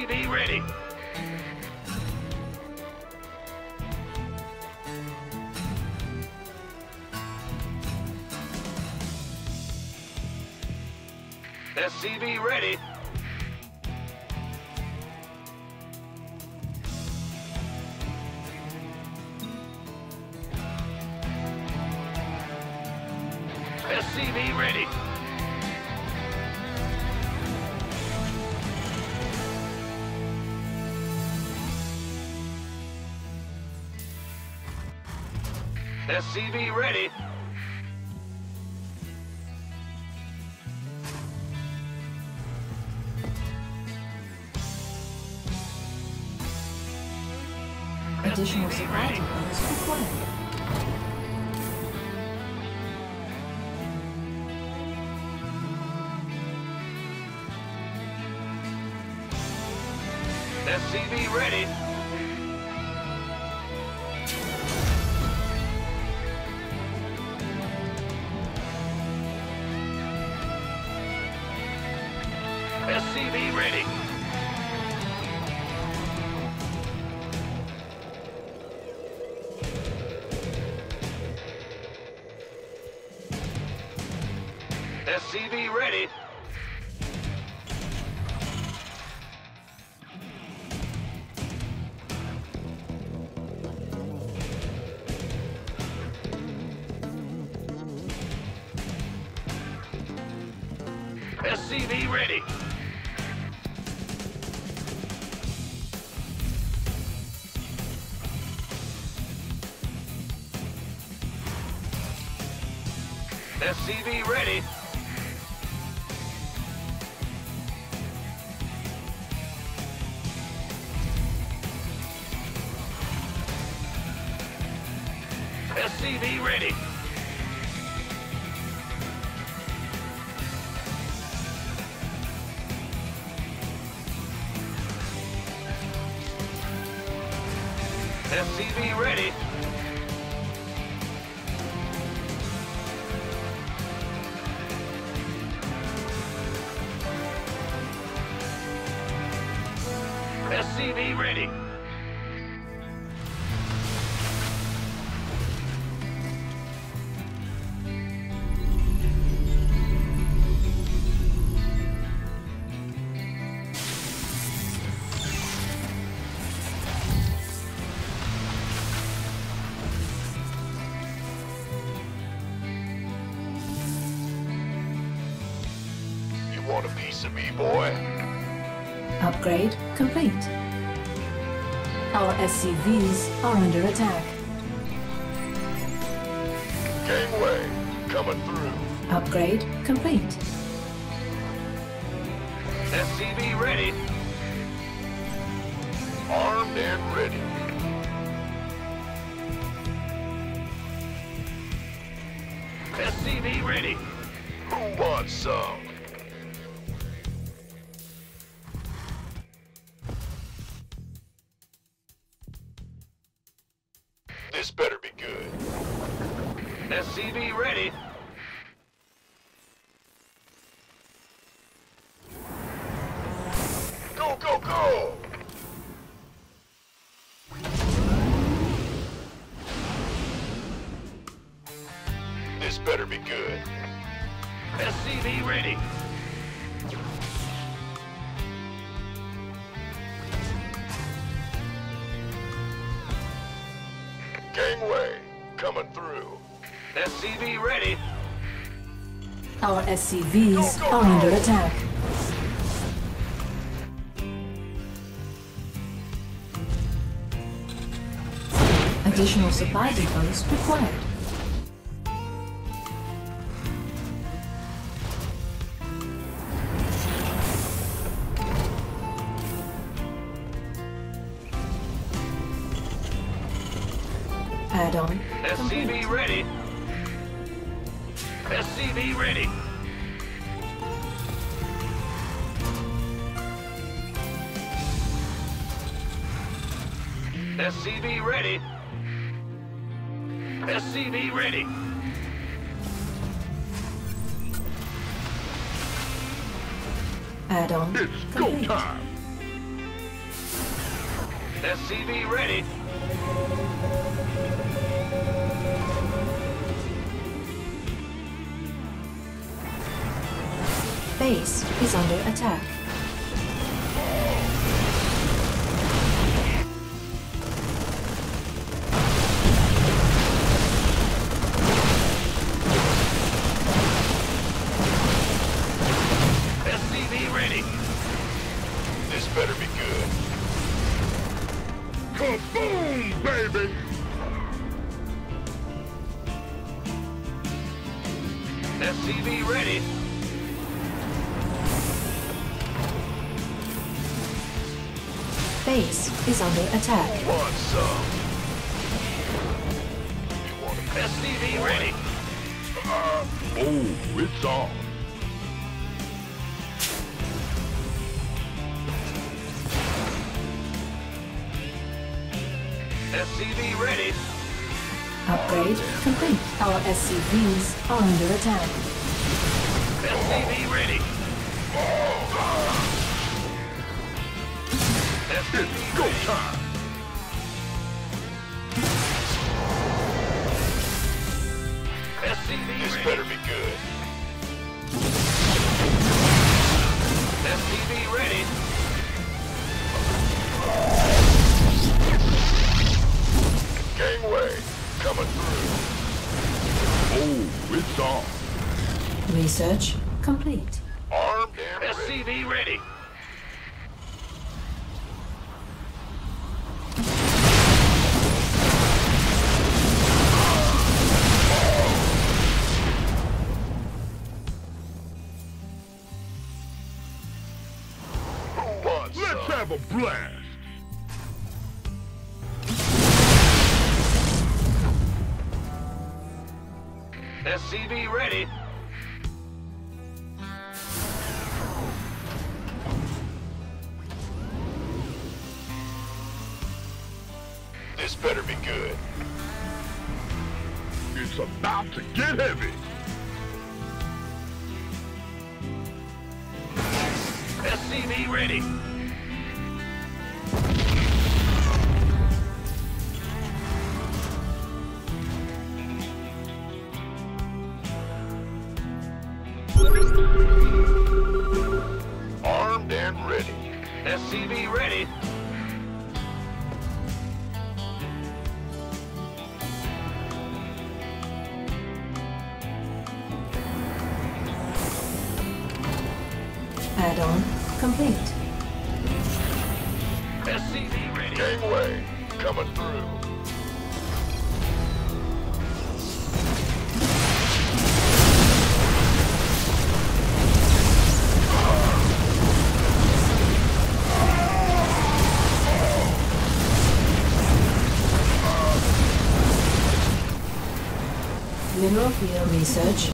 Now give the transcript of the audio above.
SCV ready. SCV ready. SCV ready. SCV ready. Additional supply depots required. SCV ready. SCV ready. SCV ready. SCV ready. SCV ready. SCV ready. SCV ready. SCV ready. Want a piece of me, boy? Upgrade complete. Our SCVs are under attack. Gangway, coming through. Upgrade complete. SCV ready. Armed and ready. SCV ready. Who wants some? This better be good. SCV ready. Go, go, go! This better be good. SCV ready. Gangway, coming through. SCV ready. Our SCVs are under attack. Additional supply depots required. Add-on SCV complete. ready. SCV ready. SCV ready. SCV ready. Add-on It's go complete. time. SCV ready. Base is under attack. SCV ready. This better be good. Kaboom, baby! SCV ready. Base is under attack. Want some? You want a SCV ready. Oh, it's on. SCV ready. Upgrade complete. Our SCVs are under attack. SCV ready. SCV Go ready. time! SCV This ready. better be good. SCV ready. Gangway, coming through. Oh, it's on. Research complete. Armed and ready. SCV ready. Who wants Let's some? have a blast! SCV ready. This better be good. It's about to get heavy! SCV ready. Armed and ready. SCV ready. Add-on complete. SCV ready. Gangway, coming through. Mineral field research